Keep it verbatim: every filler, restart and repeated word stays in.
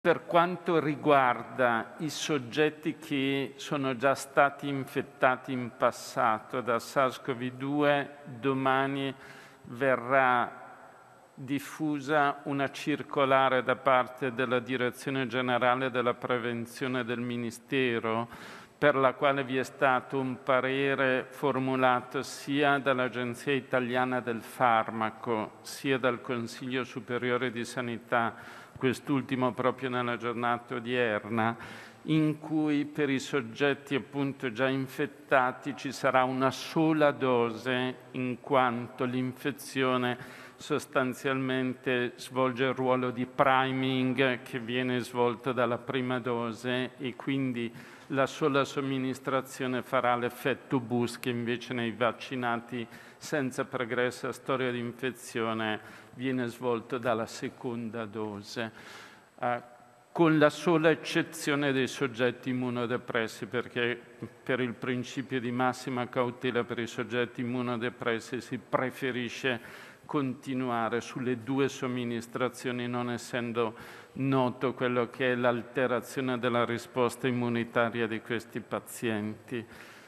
Per quanto riguarda i soggetti che sono già stati infettati in passato da SARS-CoV due, domani verrà diffusa una circolare da parte della Direzione Generale della Prevenzione del Ministero, per la quale vi è stato un parere formulato sia dall'Agenzia Italiana del Farmaco, sia dal Consiglio Superiore di Sanità, quest'ultimo proprio nella giornata odierna, in cui per i soggetti appunto già infettati ci sarà una sola dose, in quanto l'infezione sostanzialmente svolge il ruolo di priming che viene svolto dalla prima dose e quindi la sola somministrazione farà l'effetto boost che invece nei vaccinati senza pregressa storia di infezione viene svolto dalla seconda dose, eh, con la sola eccezione dei soggetti immunodepressi, perché per il principio di massima cautela per i soggetti immunodepressi si preferisce continuare sulle due somministrazioni, non essendo noto quello che è l'alterazione della risposta immunitaria di questi pazienti.